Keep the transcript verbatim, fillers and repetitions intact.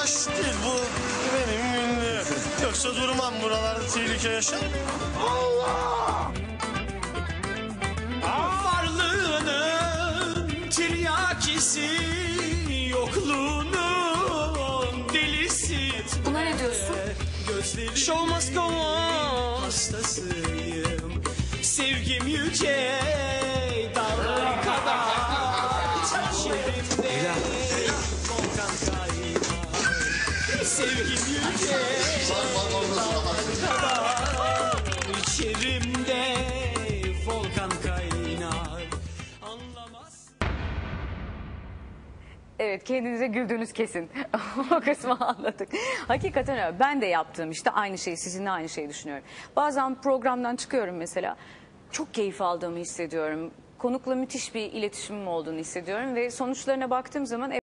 aşk değil bu benim ünlü. Yoksa durmam buralarda tehlike yaşar. Allah! Varlığının tiryakisi, yokluğunun delisi. Buna ne diyorsun? Show must go on. Hastasıyım. Sevgim yüce dağlar kadar. İçerimde volkan kaynar. Sevgim yüce dağlar kadar. İçerimde volkan kaynar. Anlamaz. Evet, kendinize güldüğünüz kesin. O kısmı anladık. Hakikaten öyle. Ben de yaptığım işte aynı şeyi, sizinle aynı şeyi düşünüyorum. Bazen programdan çıkıyorum mesela. Çok keyif aldığımı hissediyorum. Konukla müthiş bir iletişimim olduğunu hissediyorum ve sonuçlarına baktığım zaman